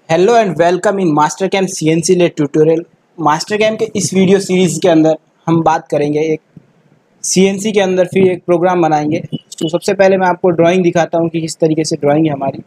Hello and welcome in master cam CNC lathe tutorial. Master cam के इस video series के अंदर हम बात करेंगे एक सीएनसी के अंदर फिर एक प्रोग्राम बनाएंगे। तो सबसे पहले मैं आपको ड्राइंग दिखाता हूँ कि किस तरीके से ड्राइंग है हमारी।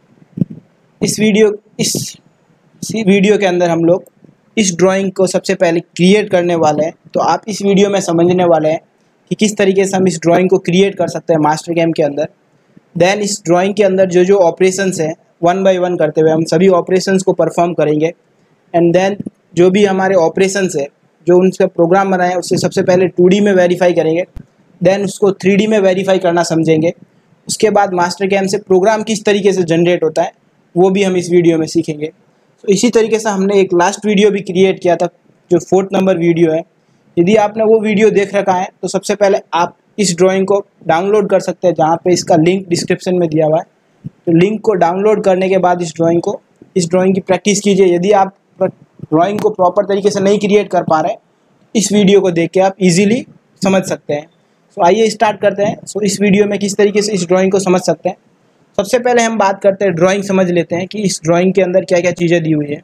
इस वीडियो के अंदर हम लोग इस ड्राइंग को सबसे पहले क्रिएट करने वाले हैं। तो आप इस वीडियो में समझने वाले हैं कि किस तरीके से हम इस ड्राइंग को क्रिएट कर सकते हैं मास्टर कैम के अंदर। देन इस ड्राइंग के अंदर जो जो ऑपरेशंस हैं वन बाय वन करते हुए हम सभी ऑपरेशंस को परफॉर्म करेंगे। एंड देन जो भी हमारे ऑपरेशंस है जो उनका प्रोग्राम बनाए उससे सबसे पहले 2D में वेरीफाई करेंगे, देन उसको 3D में वेरीफाई करना समझेंगे। उसके बाद मास्टर कैम से प्रोग्राम किस तरीके से जनरेट होता है वो भी हम इस वीडियो में सीखेंगे। तो इसी तरीके से हमने एक लास्ट वीडियो भी क्रिएट किया था जो 4th नंबर वीडियो है। यदि आपने वो वीडियो देख रखा है तो सबसे पहले आप इस ड्राइंग को डाउनलोड कर सकते हैं, जहाँ पे इसका लिंक डिस्क्रिप्शन में दिया हुआ है। तो लिंक को डाउनलोड करने के बाद इस ड्राइंग की प्रैक्टिस कीजिए। यदि आप ड्राइंग को प्रॉपर तरीके से नहीं क्रिएट कर पा रहे, इस वीडियो को देख के आप इजीली समझ सकते हैं। सो आइए स्टार्ट करते हैं। सो इस वीडियो में किस तरीके से इस ड्राइंग को समझ सकते हैं। सबसे पहले हम बात करते हैं ड्राइंग, समझ लेते हैं कि इस ड्राइंग के अंदर क्या क्या चीज़ें दी हुई है।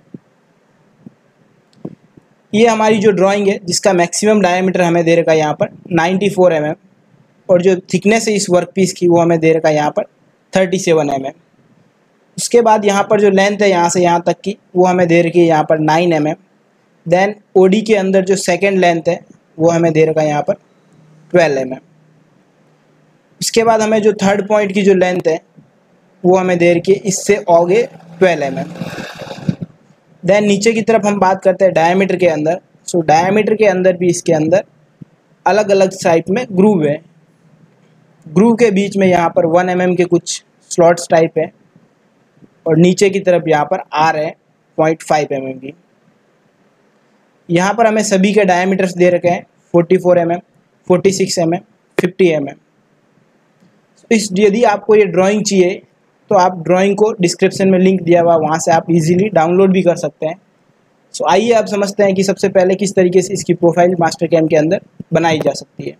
ये हमारी जो ड्राइंग है जिसका मैक्सिमम डायमीटर हमें दे रखा है यहाँ पर 94 mm, और जो थिकनेस है इस वर्क पीस की वो हमें दे रखा है यहाँ पर 37 mm। उसके बाद यहाँ पर जो लेंथ है यहाँ से यहाँ तक की वो हमें दे रखी है यहाँ पर 9 mm। देन ओडी के अंदर जो सेकेंड लेंथ है वो हमें दे रखा है यहाँ पर 12 mm। इसके बाद हमें जो थर्ड पॉइंट की जो लेंथ है वो हमें दे रखी है इससे आगे 12 mm। देन नीचे की तरफ हम बात करते हैं डायमीटर के अंदर। सो डायमीटर के अंदर भी इसके अंदर अलग अलग टाइप में ग्रूव है। ग्रूव के बीच में यहाँ पर 1 mm के कुछ स्लॉट्स टाइप है, और नीचे की तरफ यहाँ पर आर है 0.5 mm की। यहाँ पर हमें सभी के डायमीटर्स दे रखे हैं 44 mm, 46 mm, 50 mm। यदि आपको ये ड्राइंग चाहिए तो आप ड्राइंग को डिस्क्रिप्शन में लिंक दिया हुआ वहाँ से आप इजीली डाउनलोड भी कर सकते हैं। सो आइए आप समझते हैं कि सबसे पहले किस तरीके से इसकी प्रोफाइल मास्टर कैम के अंदर बनाई जा सकती है।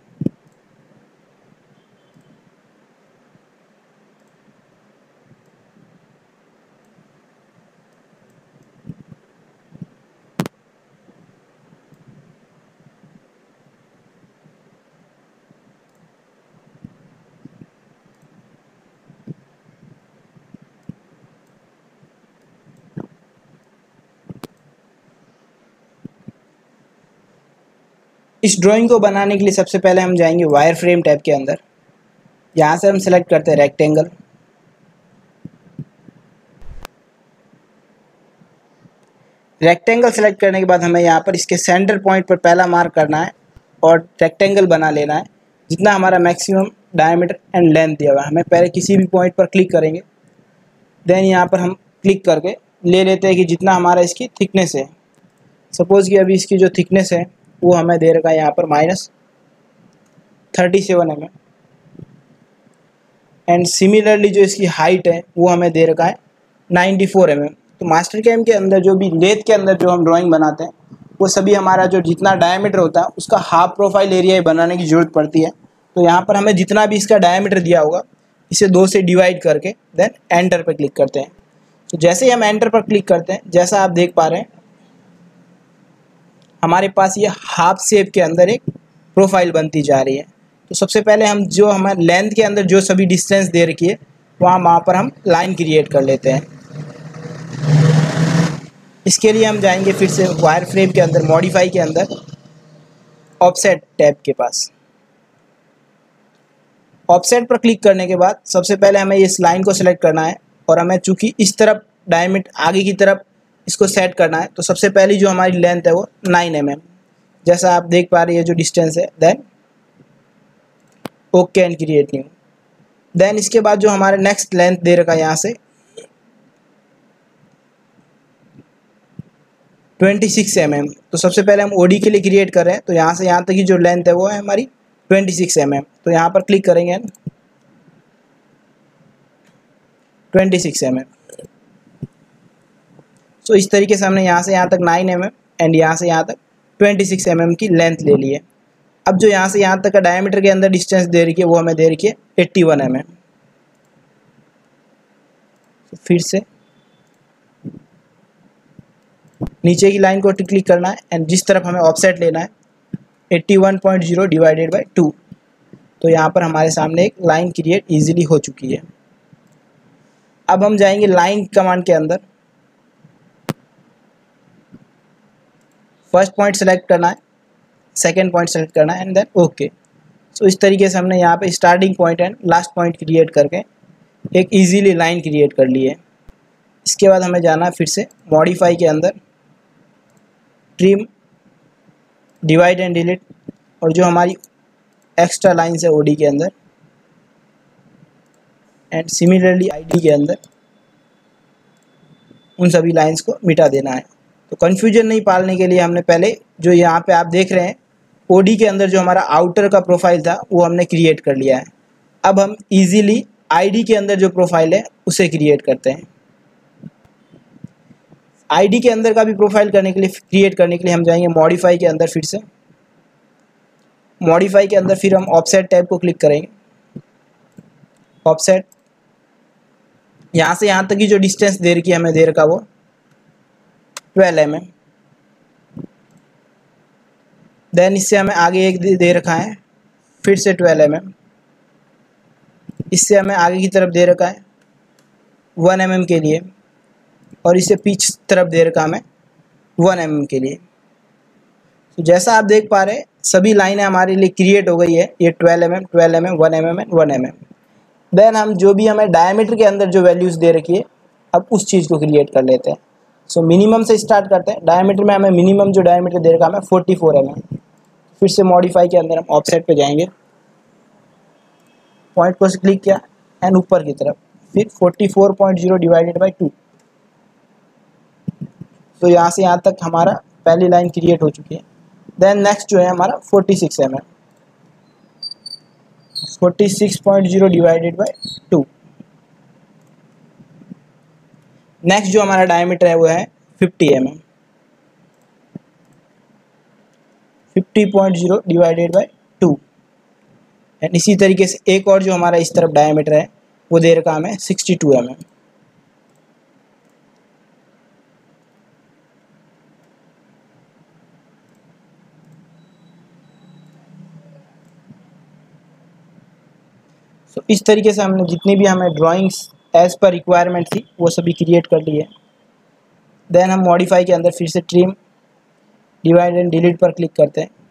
इस ड्राइंग को बनाने के लिए सबसे पहले हम जाएंगे वायर फ्रेम टैब के अंदर। यहाँ से हम सेलेक्ट करते हैं रेक्टेंगल। रेक्टेंगल सेलेक्ट करने के बाद हमें यहाँ पर इसके सेंटर पॉइंट पर पहला मार्क करना है और रेक्टेंगल बना लेना है जितना हमारा मैक्सिमम डायमीटर एंड लेंथ दिया हुआ है। हमें पहले किसी भी पॉइंट पर क्लिक करेंगे, देन यहाँ पर हम क्लिक करके ले लेते हैं कि जितना हमारा इसकी थिकनेस है। सपोज़ कि अभी इसकी जो थिकनेस है वो हमें दे रखा है यहाँ पर -37 mm, एंड सिमिलरली जो इसकी हाइट है वो हमें दे रखा है 94 mm। तो मास्टर कैम के अंदर जो भी लेथ के अंदर जो हम ड्राइंग बनाते हैं वो सभी हमारा जो जितना डायमीटर होता है उसका हाफ प्रोफाइल एरिया बनाने की ज़रूरत पड़ती है। तो यहाँ पर हमें जितना भी इसका डायमीटर दिया होगा इसे 2 से डिवाइड करके देन एंटर पर क्लिक करते हैं। तो जैसे ही हम एंटर पर क्लिक करते हैं, जैसा आप देख पा रहे हैं हमारे पास ये हाफ शेप के अंदर एक प्रोफाइल बनती जा रही है। तो सबसे पहले हम जो हमारे लेंथ के अंदर जो सभी डिस्टेंस दे रखी है वहाँ पर हम लाइन क्रिएट कर लेते हैं। इसके लिए हम जाएंगे फिर से वायर फ्रेम के अंदर, मॉडिफाई के अंदर ऑफसेट टैब के पास। ऑफसेट पर क्लिक करने के बाद सबसे पहले हमें इस लाइन को सिलेक्ट करना है, और हमें चूँकि इस तरफ डायमीटर आगे की तरफ इसको सेट करना है तो सबसे पहली जो हमारी लेंथ है वो 9 mm, जैसा आप देख पा रहे हैं जो डिस्टेंस है। Then okay and create new. Then इसके बाद जो हमारे नेक्स्ट लेंथ दे रखा है यहाँ से 26 mm। तो सबसे पहले हम ओडी के लिए क्रिएट कर रहे हैं, तो यहाँ से यहाँ तक की जो लेंथ है वो है हमारी 26 mm। तो यहाँ पर क्लिक करेंगे 26 mm। तो इस तरीके से हमने यहाँ से यहाँ तक 9 mm एंड यहाँ से यहाँ तक 26 mm की लेंथ ले ली है। अब जो यहाँ से यहाँ तक का डायमीटर के अंदर डिस्टेंस दे रखी है वो हमें दे रखी है 81 mm। तो फिर से नीचे की लाइन को क्लिक करना है एंड जिस तरफ हमें ऑफसेट लेना है 81.0 डिवाइडेड बाई 2। तो यहाँ पर हमारे सामने एक लाइन क्रिएट इजीली हो चुकी है। अब हम जाएंगे लाइन कमांड के अंदर, फर्स्ट पॉइंट सेलेक्ट करना है, सेकेंड पॉइंट सेलेक्ट करना है एंड देन ओके। सो इस तरीके से हमने यहाँ पे starting point and last point create करके एक इजीली लाइन क्रिएट कर ली है। इसके बाद हमें जाना है फिर से मॉडिफाई के अंदर, ट्रिम, डिवाइड एंड डिलीट, और जो हमारी एक्स्ट्रा लाइन्स है ओडी के अंदर एंड सिमिलरली आईडी के अंदर उन सभी लाइन्स को मिटा देना है। तो कन्फ्यूजन नहीं पालने के लिए हमने पहले जो यहाँ पे आप देख रहे हैं ओडी के अंदर जो हमारा आउटर का प्रोफाइल था वो हमने क्रिएट कर लिया है। अब हम इजीली आईडी के अंदर जो प्रोफाइल है उसे क्रिएट करते हैं। आईडी के अंदर का भी प्रोफाइल करने के लिए, क्रिएट करने के लिए हम जाएंगे मॉडिफाई के अंदर, फिर से मॉडिफाई के अंदर फिर हम ऑफसेट टैब को क्लिक करेंगे। ऑफसेट, यहाँ से यहाँ तक की जो डिस्टेंस दे रखी है हमें दे रखा वो 12 mm। देन इससे हमें आगे एक दे रखा है फिर से 12 mm। इससे हमें आगे की तरफ दे रखा है 1 mm के लिए, और इसे पीछे तरफ दे रखा हमें 1 mm के लिए। तो जैसा आप देख पा रहे हैं सभी लाइनें हमारे लिए क्रिएट हो गई है, ये 12 mm, 12 mm, 1 mm and 1 mm। Then हम जो भी हमें डायमीटर के अंदर जो वैल्यूज़ दे रखी है अब उस चीज़ को क्रिएट कर लेते हैं। सो मिनिमम से स्टार्ट करते हैं। डायमीटर में हमें मिनिमम जो डायमीटर दे रखा है हमें 44 mm। फिर से मॉडिफाई के अंदर हम ऑफसेट पे जाएंगे, पॉइंट को क्लिक किया एंड ऊपर की तरफ फिर 44.0 डिवाइडेड बाई 2। तो यहाँ से यहाँ तक हमारा पहली लाइन क्रिएट हो चुकी है। देन नेक्स्ट जो है हमारा 46 mm, 46.0 डिवाइडेड बाई 2। नेक्स्ट जो हमारा डायमीटर है वो है 50 mm, 50.0 डिवाइडेड बाई 2। एंड इसी तरीके से एक और जो हमारा इस तरफ डायमीटर है वो दे रखा हमें 62 mm। सो इस तरीके से हमने जितनी भी हमें ड्राइंग्स एज पर रिक्वायरमेंट थी वो सभी क्रिएट कर ली है। देन हम मॉडिफाई के अंदर फिर से ट्रिम, डिवाइड एंड डिलीट पर क्लिक करते हैं।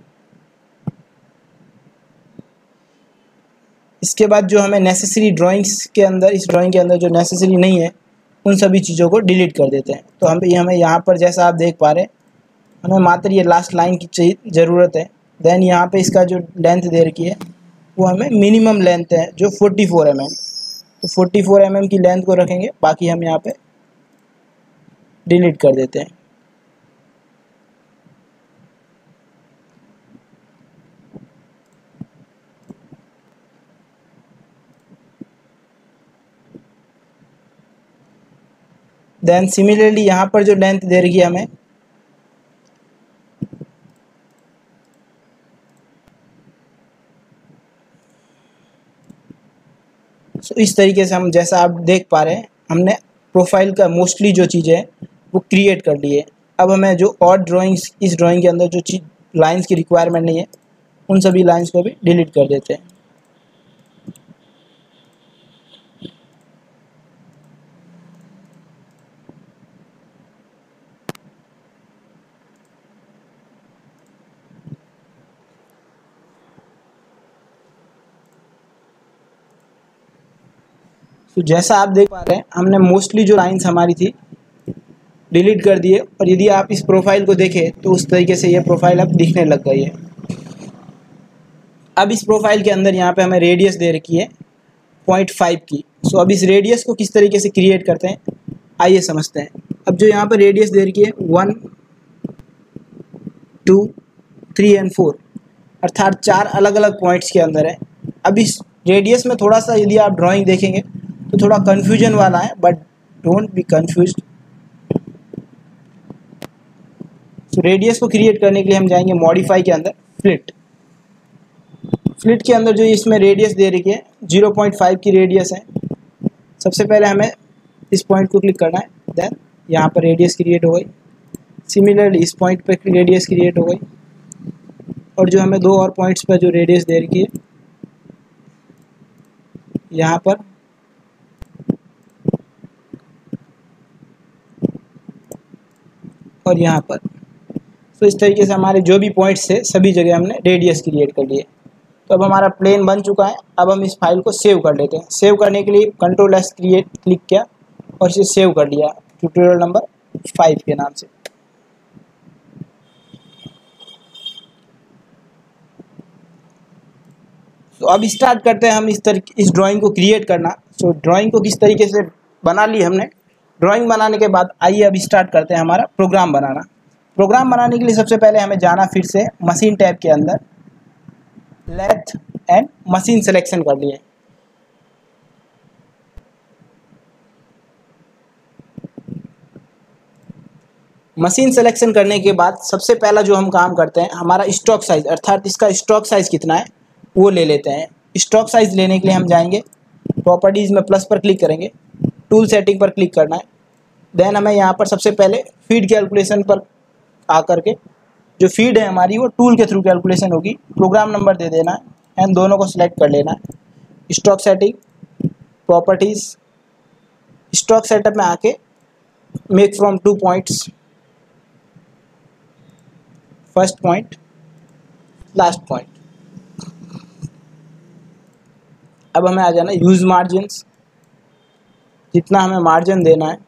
इसके बाद जो हमें नेसेसरी ड्राइंग्स के अंदर, इस ड्राइंग के अंदर जो नेसेसरी नहीं है उन सभी चीज़ों को डिलीट कर देते हैं। तो हमें यहाँ पर जैसा आप देख पा रहे हैं हमें मात्र ये लास्ट लाइन की ज़रूरत है। देन यहाँ पे इसका जो लेंथ दे रखी है वो हमें मिनिमम लेंथ है जो 44 mm। तो 44 mm की लेंथ को रखेंगे, बाकी हम यहाँ पे डिलीट कर देते हैं। देन सिमिलरली यहाँ पर जो लेंथ दे रही है हमें इस तरीके से हम जैसा आप देख पा रहे हैं हमने प्रोफाइल का मोस्टली जो चीज़ें हैं वो क्रिएट कर ली है। अब हमें जो और ड्राइंग्स, इस ड्राइंग के अंदर जो चीज़ लाइंस की रिक्वायरमेंट नहीं है उन सभी लाइंस को भी डिलीट कर देते हैं। तो जैसा आप देख पा रहे हैं हमने मोस्टली जो लाइंस हमारी थी डिलीट कर दिए, और यदि आप इस प्रोफाइल को देखें तो उस तरीके से ये प्रोफाइल अब दिखने लग गई है। अब इस प्रोफाइल के अंदर यहाँ पे हमें रेडियस दे रखी है 0.5 की। सो अब इस रेडियस को किस तरीके से क्रिएट करते हैं आइए समझते हैं। अब जो यहाँ पर रेडियस दे रखी है 1, 2, 3 एंड 4, अर्थात 4 अलग अलग पॉइंट्स के अंदर है। अब इस रेडियस में थोड़ा सा यदि आप ड्राइंग देखेंगे तो थोड़ा कन्फ्यूजन वाला है, बट डोंट बी कन्फ्यूज्ड। तो रेडियस को क्रिएट करने के लिए हम जाएंगे मॉडिफाई के अंदर, फ्लिट। फ्लिट के अंदर जो इसमें रेडियस दे रखी है 0.5 की रेडियस है। सबसे पहले हमें इस पॉइंट को क्लिक करना है, देन यहाँ पर रेडियस क्रिएट हो गई। सिमिलरली इस पॉइंट पे रेडियस क्रिएट हो गई, और जो हमें दो और पॉइंट्स पर जो रेडियस दे रखी है यहाँ पर और यहाँ पर, तो इस तरीके से हमारे जो भी पॉइंट्स थे सभी जगह हमने रेडियस क्रिएट कर लिए। तो अब हमारा प्लेन बन चुका है। अब हम इस फाइल को सेव कर लेते हैं। सेव करने के लिए Ctrl+S क्रिएट क्लिक किया और इसे सेव कर लिया ट्यूटोरियल नंबर 5 के नाम से। तो अब स्टार्ट करते हैं हम इस ड्राइंग को क्रिएट करना। तो ड्राइंग को किस तरीके से बना ली हमने। ड्राइंग बनाने के बाद आइए अब स्टार्ट करते हैं हमारा प्रोग्राम बनाना। प्रोग्राम बनाने के लिए सबसे पहले हमें जाना फिर से मशीन टैब के अंदर, लेथ एंड मशीन सिलेक्शन कर लिए। मशीन सिलेक्शन करने के बाद सबसे पहला जो हम काम करते हैं, हमारा स्टॉक साइज अर्थात इसका स्टॉक साइज कितना है वो ले लेते हैं। स्टॉक साइज लेने के लिए हम जाएंगे प्रॉपर्टीज़ में प्लस पर क्लिक करेंगे, टूल सेटिंग पर क्लिक करना है। देन हमें यहाँ पर सबसे पहले फीड कैलकुलेशन पर आकर के जो फीड है हमारी वो टूल के थ्रू कैलकुलेशन होगी, प्रोग्राम नंबर दे देना है एंड दोनों को सिलेक्ट कर लेना है। Stock setting, properties, stock setup में आके make from 2 points, first point last point. अब हमें आ जाना यूज मार्जिन्स, जितना हमें मार्जिन देना है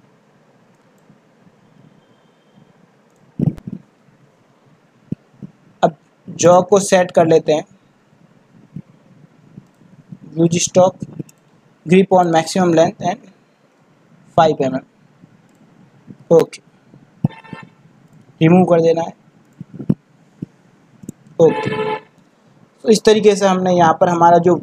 अब जॉ को सेट कर लेते हैं, use stock, grip on maximum length and 5 mm। Okay, remove कर देना है। ओके, तो इस तरीके से हमने यहाँ पर हमारा जो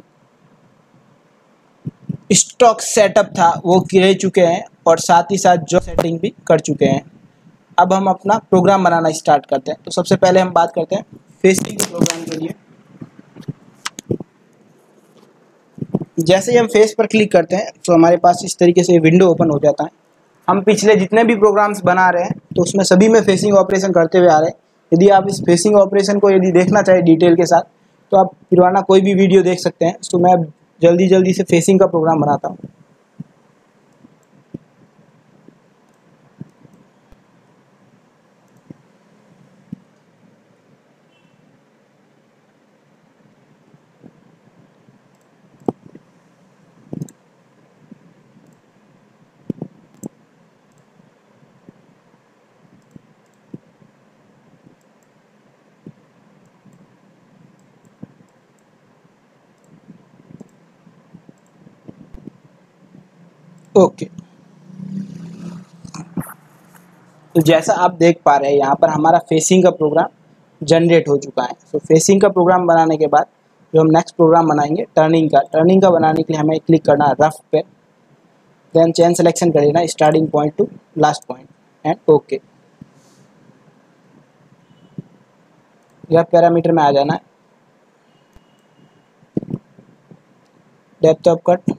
स्टॉक सेटअप था वो कर चुके हैं और साथ ही साथ जो सेटिंग भी कर चुके हैं। अब हम अपना प्रोग्राम बनाना स्टार्ट करते हैं। तो सबसे पहले हम बात करते हैं फेसिंग के प्रोग्राम के लिए। जैसे ही हम फेस पर क्लिक करते हैं तो हमारे पास इस तरीके से विंडो ओपन हो जाता है। हम पिछले जितने भी प्रोग्राम्स बना रहे हैं तो उसमें सभी में फेसिंग ऑपरेशन करते हुए आ रहे हैं। यदि आप इस फेसिंग ऑपरेशन को यदि देखना चाहें डिटेल के साथ तो आप पुराना कोई भी वीडियो देख सकते हैं। तो मैं जल्दी से फेसिंग का प्रोग्राम बनाता हूँ। ओके, तो जैसा आप देख पा रहे हैं यहाँ पर हमारा फेसिंग का प्रोग्राम जनरेट हो चुका है। तो फेसिंग का प्रोग्राम बनाने के बाद जो हम नेक्स्ट प्रोग्राम बनाएंगे टर्निंग का बनाने के लिए हमें क्लिक करना है रफ पे, देन चेन सिलेक्शन कर लेना starting point to last point and okay. यह पैरामीटर में आ जाना है, depth of cut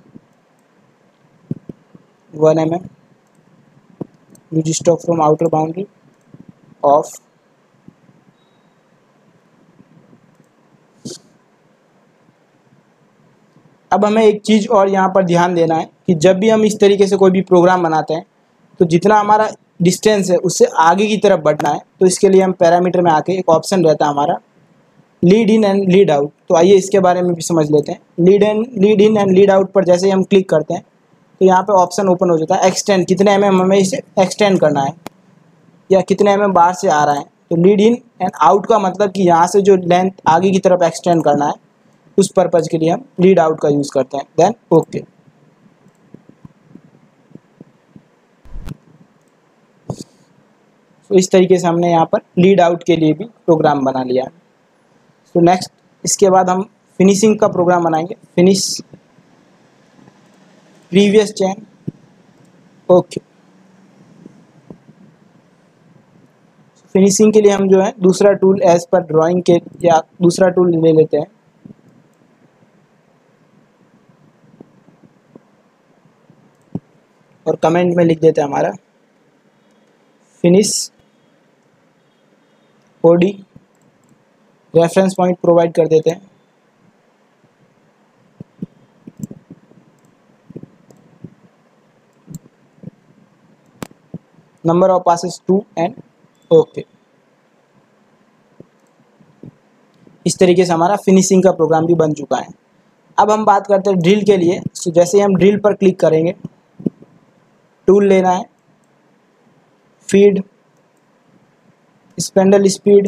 1 mm, use stock from outer boundary of अब हमें एक चीज़ और यहाँ पर ध्यान देना है कि जब भी हम इस तरीके से कोई भी प्रोग्राम बनाते हैं तो जितना हमारा डिस्टेंस है उससे आगे की तरफ बढ़ना है। तो इसके लिए हम पैरामीटर में आके एक ऑप्शन रहता है हमारा lead in and lead out. तो आइए इसके बारे में भी समझ लेते हैं। Lead in and lead out पर जैसे ही हम क्लिक करते हैं तो यहाँ पे ऑप्शन ओपन हो जाता है एक्सटेंड, कितने mm हमें इसे एक्सटेंड करना है या कितने mm बाहर से आ रहा है। तो लीड इन एंड आउट का मतलब कि यहाँ से जो लेंथ आगे की तरफ एक्सटेंड करना है उस पर्पज़ के लिए हम लीड आउट का यूज़ करते हैं। देन ओके, तो इस तरीके से हमने यहाँ पर लीड आउट के लिए भी प्रोग्राम बना लिया। तो नेक्स्ट इसके बाद हम फिनिशिंग का प्रोग्राम बनाएंगे, finish previous chain. Okay, finishing के लिए हम जो है दूसरा टूल एज पर ड्राइंग के या दूसरा टूल ले लेते हैं। और कमेंट में लिख देते हैं हमारा finish OD reference point provide कर देते हैं। Number of passes 2 and okay. इस तरीके से हमारा फिनिशिंग का प्रोग्राम भी बन चुका है। अब हम बात करते हैं ड्रिल के लिए। तो जैसे हम ड्रिल पर क्लिक करेंगे, टूल लेना है, फीड, स्पेंडल स्पीड,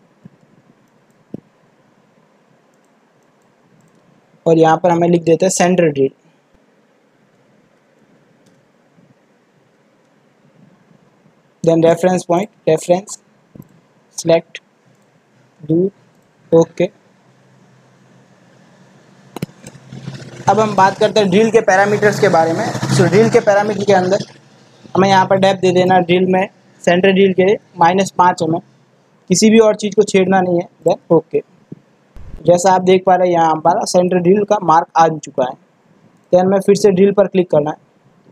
और यहाँ पर हमें लिख देते हैं centre drill. Then reference point, reference, select, do okay. अब हम बात करते हैं ड्रिल के पैरामीटर्स के बारे में। सो ड्रिल के पैरामीटर के अंदर हमें यहाँ पर डेप्थ दे देना ड्रिल में, सेंटर ड्रिल के लिए -5 mm, किसी भी और चीज़ को छेड़ना नहीं है। Then okay. जैसा आप देख पा रहे हैं यहाँ हमारा सेंटर ड्रिल का मार्क आ चुका है। देन हमें फिर से ड्रिल पर क्लिक करना है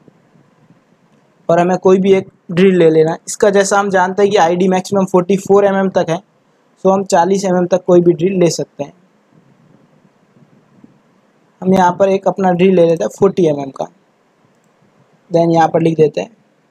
और हमें कोई भी एक ड्रिल ले लेना है। इसका जैसा हम जानते हैं कि आईडी मैक्सिमम 44 mm तक है, सो हम 40 mm तक कोई भी ड्रिल ले सकते हैं। हम यहाँ पर एक अपना ड्रिल ले लेते हैं 40 mm का। देन यहाँ पर लिख देते हैं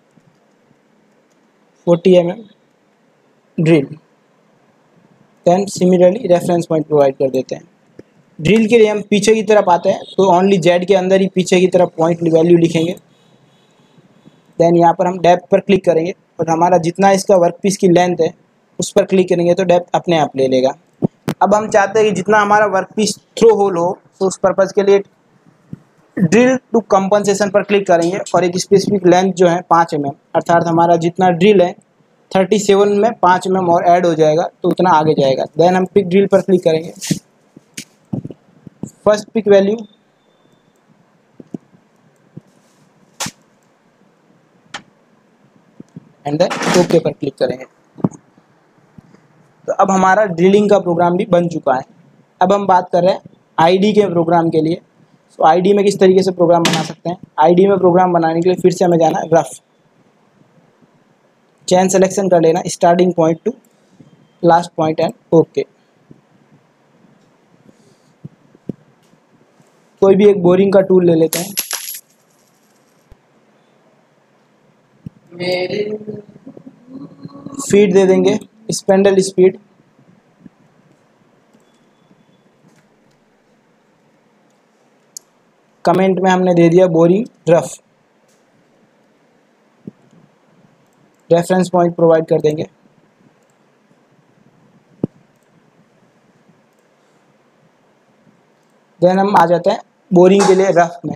40 mm drill. Then similarly reference point provide कर देते हैं। ड्रिल के लिए हम पीछे की तरफ आते हैं तो ओनली जेड के अंदर ही पीछे की तरफ पॉइंट वैल्यू लिखेंगे। देन यहाँ पर हम डेप्थ पर क्लिक करेंगे और हमारा जितना इसका वर्कपीस की लेंथ है उस पर क्लिक करेंगे तो डेप्थ अपने आप ले लेगा। अब हम चाहते हैं कि जितना हमारा वर्कपीस थ्रो होल हो, तो उस पर्पज़ के लिए ड्रिल टू कंपनसेशन पर क्लिक करेंगे और एक स्पेसिफिक लेंथ जो है 5 mm, अर्थात हमारा जितना ड्रिल है 37 में 5 mm और ऐड हो जाएगा तो उतना आगे जाएगा। देन हम पिक ड्रिल पर क्लिक करेंगे, first peck value, and then okay पर क्लिक करेंगे। तो अब हमारा ड्रिलिंग का प्रोग्राम भी बन चुका है। अब हम बात कर रहे हैं आईडी के प्रोग्राम के लिए। तो आईडी में किस तरीके से प्रोग्राम बना सकते हैं। आईडी में प्रोग्राम बनाने के लिए फिर से हमें जाना है रफ, चेन सिलेक्शन कर लेना, starting point to last point and okay. कोई भी एक बोरिंग का टूल ले लेते हैं। फीड दे देंगे, स्पेंडल स्पीड, कमेंट में हमने दे दिया boring rough, reference point provide कर देंगे। देन हम आ जाते हैं बोरिंग के लिए रफ में।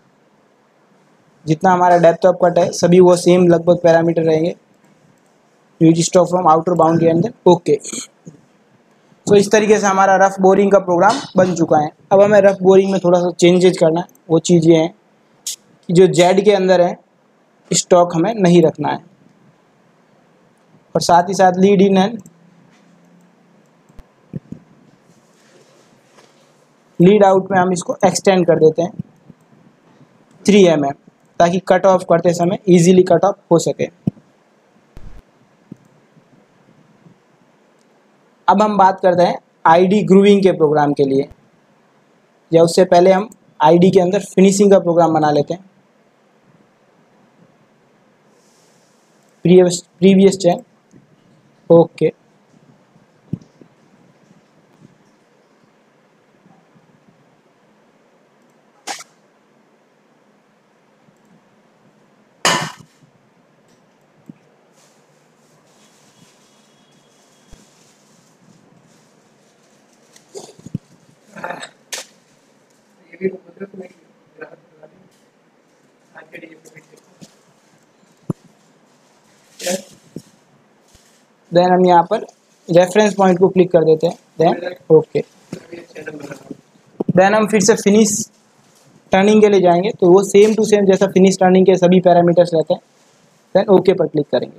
जितना हमारा डेप्थ ऑफ कट है सभी वो सेम लगभग पैरामीटर रहेंगे। Use stock from outer boundary and then okay. So इस तरीके से हमारा रफ बोरिंग का प्रोग्राम बन चुका है। अब हमें रफ बोरिंग में थोड़ा सा चेंजेज करना है। वो चीज़ ये है कि जो जेड के अंदर है स्टॉक हमें नहीं रखना है, और साथ ही साथ lead in and lead out में हम इसको एक्सटेंड कर देते हैं 3 mm, ताकि कट ऑफ करते समय इजीली कट ऑफ हो सके। अब हम बात करते हैं आईडी ग्रूविंग के प्रोग्राम के लिए, या उससे पहले हम आईडी के अंदर फिनिशिंग का प्रोग्राम बना लेते हैं। Previous chain okay. देन हम यहाँ पर रेफरेंस पॉइंट को क्लिक कर देते हैं, देन ओके। देन हम फिर से फिनिश टर्निंग के लिए जाएंगे, तो वो सेम टू सेम जैसा फिनिश टर्निंग के सभी पैरामीटर्स रहते हैं। देन ओके पर क्लिक करेंगे।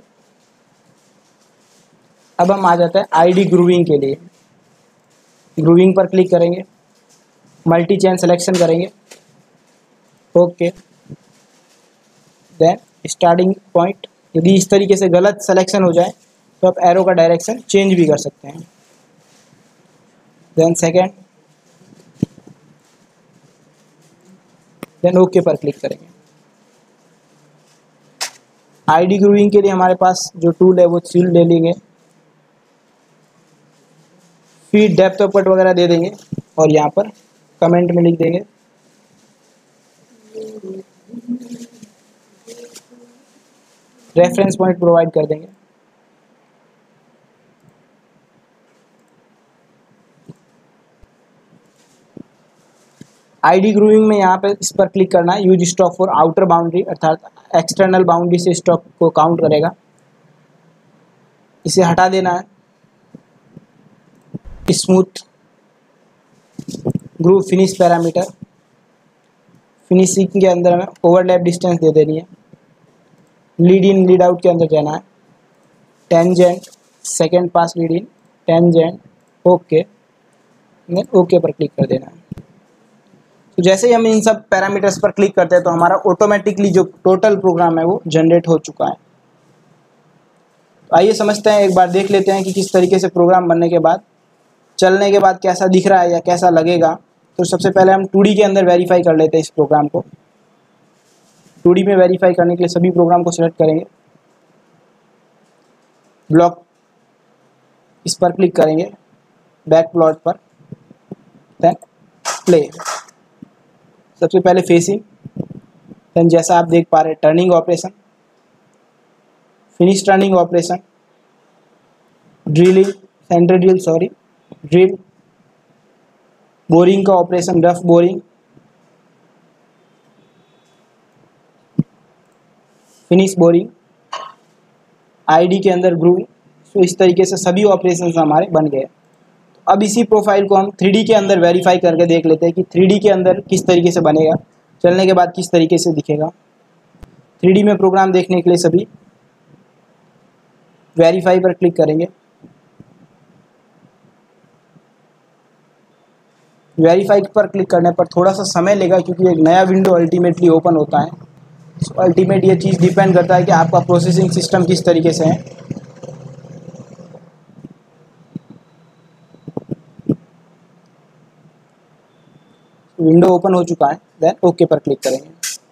अब हम आ जाते हैं आईडी ग्रूविंग के लिए। ग्रूविंग पर क्लिक करेंगे, मल्टी चेन सिलेक्शन करेंगे, ओके। देन स्टार्टिंग पॉइंट, यदि इस तरीके से गलत सिलेक्शन हो जाए तो आप एरो का डायरेक्शन चेंज भी कर सकते हैं। देन सेकेंड, देन ओके पर क्लिक करेंगे। आईडी ग्रूविंग के लिए हमारे पास जो टूल है वो टूल ले लेंगे, फिर डेप्थ ऑफ कट वगैरह दे देंगे और यहाँ पर कमेंट में लिख देंगे रेफरेंस पॉइंट प्रोवाइड कर देंगे। आईडी ग्रूविंग में यहाँ पे इस पर क्लिक करना है, use stock for outer boundary, अर्थात एक्सटर्नल बाउंड्री से स्टॉक को काउंट करेगा, इसे हटा देना है। Smooth groove finish parameter, finishing के अंदर हमें ओवरलैप डिस्टेंस दे देनी है। लीड इन लीड आउट के अंदर जाना है, tangent second pass lead in, tangent okay, okay पर क्लिक कर देना है। तो जैसे ही हम इन सब पैरामीटर्स पर क्लिक करते हैं तो हमारा ऑटोमेटिकली जो टोटल प्रोग्राम है वो जनरेट हो चुका है। तो आइए समझते हैं, एक बार देख लेते हैं कि किस तरीके से प्रोग्राम बनने के बाद, चलने के बाद कैसा दिख रहा है या कैसा लगेगा। तो सबसे पहले हम 2D के अंदर वेरीफाई कर लेते हैं इस प्रोग्राम को। 2D में वेरीफाई करने के लिए सभी प्रोग्राम को सिलेक्ट करेंगे, ब्लॉक इस पर क्लिक करेंगे, बैक प्लॉट पर, देन प्ले। सबसे पहले फेसिंग, देन जैसा आप देख पा रहे हैं turning operation, finish turning operation, drilling center drill sorry drill, boring का operation rough boring, finish boring, ID के अंदर ग्रूव। तो इस तरीके से सभी ऑपरेशन हमारे बन गए। अब इसी प्रोफाइल को हम 3D के अंदर वेरीफाई करके देख लेते हैं कि 3D के अंदर किस तरीके से बनेगा, चलने के बाद किस तरीके से दिखेगा। 3D में प्रोग्राम देखने के लिए सभी वेरीफाई पर क्लिक करेंगे। वेरीफाई पर क्लिक करने पर थोड़ा सा समय लेगा क्योंकि एक नया विंडो अल्टीमेटली ओपन होता है। तो अल्टीमेट ये चीज़ डिपेंड करता है कि आपका प्रोसेसिंग सिस्टम किस तरीके से है। विंडो ओपन हो चुका है, देन ओके पर क्लिक करेंगे।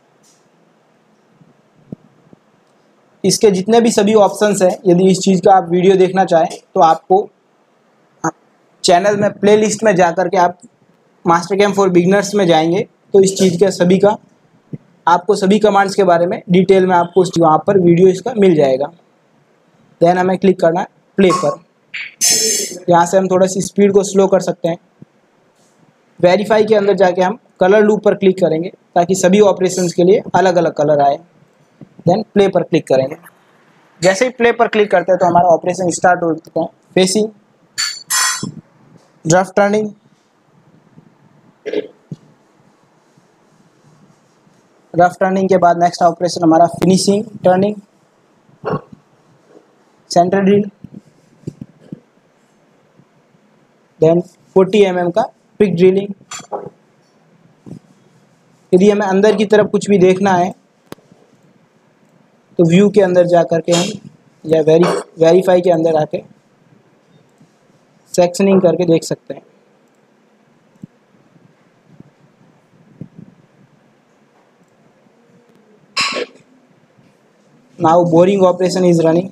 इसके जितने भी सभी ऑप्शंस हैं, यदि इस चीज़ का आप वीडियो देखना चाहें तो आपको चैनल में प्लेलिस्ट में जाकर के आप मास्टर कैम फॉर बिगनर्स में जाएंगे तो इस चीज़ के सभी का आपको सभी कमांड्स के बारे में डिटेल में आपको वहाँ पर वीडियो इसका मिल जाएगा। देन हमें क्लिक करना है प्ले पर। यहाँ से हम थोड़ा सी स्पीड को स्लो कर सकते हैं। वेरीफाई के अंदर जाके हम कलर लूप पर क्लिक करेंगे ताकि सभी ऑपरेशंस के लिए अलग अलग कलर आए। देन प्ले पर क्लिक करेंगे। जैसे ही प्ले पर क्लिक करते हैं तो हमारा ऑपरेशन स्टार्ट हो चुका है। Facing, draft turning, rough turning के बाद नेक्स्ट ऑपरेशन हमारा finishing turning, center drill, then 40 mm का पिक ड्रिलिंग। यदि हमें अंदर की तरफ कुछ भी देखना है तो व्यू के अंदर जा करके हम या वेरीफाई के अंदर आके सेक्शनिंग करके देख सकते हैं। Now boring operation is running.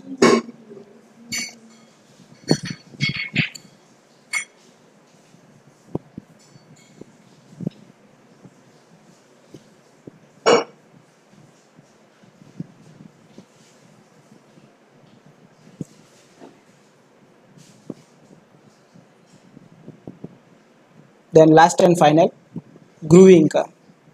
Then last and final grooving का।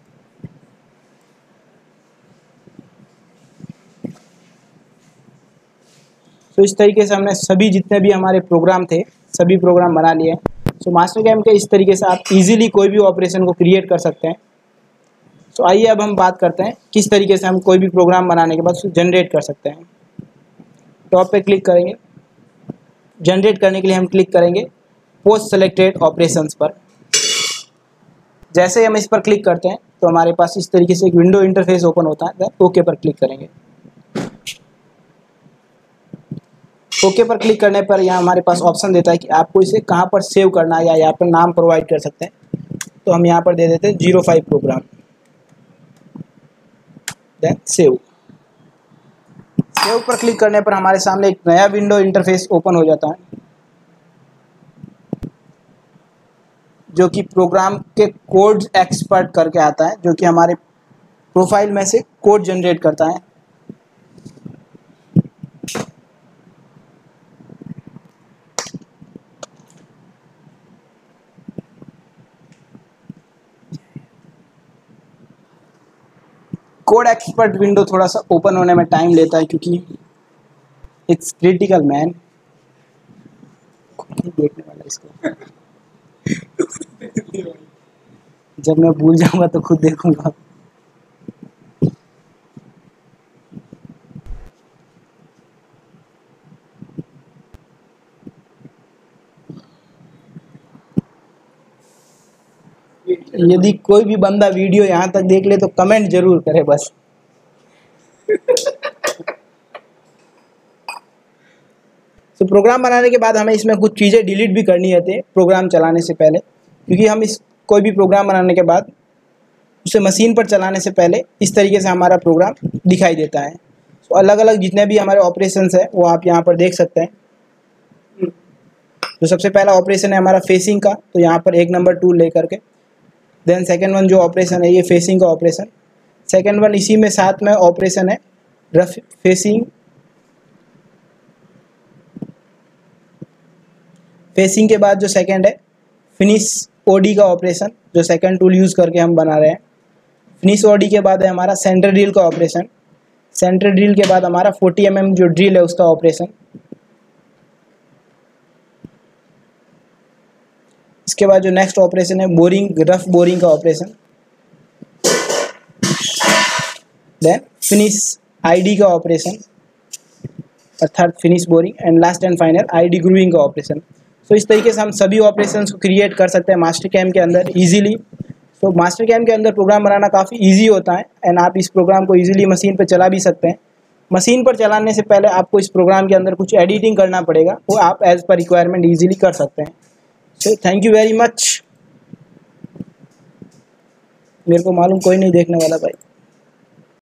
तो इस तरीके से हमने सभी जितने भी हमारे प्रोग्राम थे सभी प्रोग्राम बना लिए हैं। सो मास्टर कैम के इस तरीके से आप इजीली कोई भी ऑपरेशन को क्रिएट कर सकते हैं। सो आइए अब हम बात करते हैं किस तरीके से हम कोई भी प्रोग्राम बनाने के बाद उसको जनरेट कर सकते हैं। टॉप पे क्लिक करेंगे। जनरेट करने के लिए हम क्लिक करेंगे पोस्ट सेलेक्टेड ऑपरेशंस पर। जैसे ही हम इस पर क्लिक करते हैं तो हमारे पास इस तरीके से एक विंडो इंटरफेस ओपन होता है। ओके पर क्लिक करेंगे। ओके पर क्लिक करने पर यहाँ हमारे पास ऑप्शन देता है कि आपको इसे कहाँ पर सेव करना है या यहाँ पर नाम प्रोवाइड कर सकते हैं। तो हम यहाँ पर दे देते हैं 05 प्रोग्राम, देन सेव। सेव पर क्लिक करने पर हमारे सामने एक नया विंडो इंटरफेस ओपन हो जाता है, जो कि प्रोग्राम के कोड एक्सपर्ट करके आता है, जो कि हमारे प्रोफाइल में से कोड जनरेट करता है। कोड एक्सपर्ट विंडो थोड़ा सा ओपन होने में टाइम लेता है, क्योंकि इट्स क्रिटिकल मैन। देखने वाला इसको जब मैं भूल जाऊंगा तो खुद देखूंगा। यदि कोई भी बंदा वीडियो यहाँ तक देख ले तो कमेंट जरूर करे बस। तो प्रोग्राम बनाने के बाद हमें इसमें कुछ चीज़ें डिलीट भी करनी होती प्रोग्राम चलाने से पहले, क्योंकि हम इस कोई भी प्रोग्राम बनाने के बाद उसे मशीन पर चलाने से पहले इस तरीके से हमारा प्रोग्राम दिखाई देता है। तो अलग अलग जितने भी हमारे ऑपरेशंस हैं वो आप यहाँ पर देख सकते हैं। तो सबसे पहला ऑपरेशन है हमारा फेसिंग का, तो यहाँ पर 1 नंबर टूल लेकर के। देन सेकेंड वन जो ऑपरेशन है ये फेसिंग का ऑपरेशन। सेकेंड वन इसी में साथ में ऑपरेशन है रफ फेसिंग। फेसिंग के बाद जो सेकेंड है फिनिश ओडी का ऑपरेशन, जो सेकेंड टूल यूज़ करके हम बना रहे हैं। फिनिश ओडी के बाद है हमारा सेंटर ड्रिल का ऑपरेशन। सेंटर ड्रिल के बाद हमारा 40 mm जो ड्रिल है उसका ऑपरेशन। इसके बाद जो नेक्स्ट ऑपरेशन है बोरिंग, रफ बोरिंग का ऑपरेशन। देन फिनिश आईडी का ऑपरेशन, अर्थात finish boring. And last and final ID grooving का ऑपरेशन। तो इस तरीके से हम सभी ऑपरेशंस को क्रिएट कर सकते हैं मास्टर कैम के अंदर इजीली। तो मास्टर कैम के अंदर प्रोग्राम बनाना काफ़ी इजी होता है, एंड आप इस प्रोग्राम को इजीली मशीन पर चला भी सकते हैं। मशीन पर चलाने से पहले आपको इस प्रोग्राम के अंदर कुछ एडिटिंग करना पड़ेगा, वो आप एज पर रिक्वायरमेंट इजीली कर सकते हैं। So thank you very much. मेरे को मालूम कोई नहीं देखने वाला भाई।